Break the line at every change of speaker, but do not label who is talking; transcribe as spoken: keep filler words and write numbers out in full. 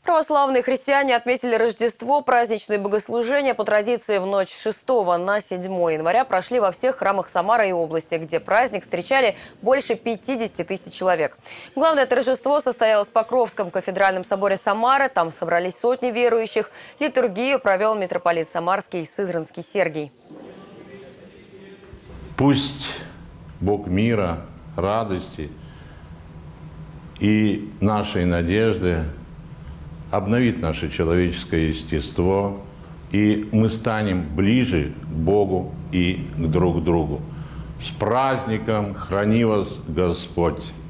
Православные христиане отметили Рождество. Праздничные богослужения по традиции в ночь с шестого на седьмое января прошли во всех храмах Самары и области, где праздник встречали больше пятидесяти тысяч человек. Главное торжество состоялось в Покровском кафедральном соборе Самары. Там собрались сотни верующих. Литургию провел митрополит Самарский Сызранский Сергий.
Пусть Бог мира, радости и нашей надежды обновит наше человеческое естество, и мы станем ближе к Богу и к друг другу. С праздником! Храни вас Господь!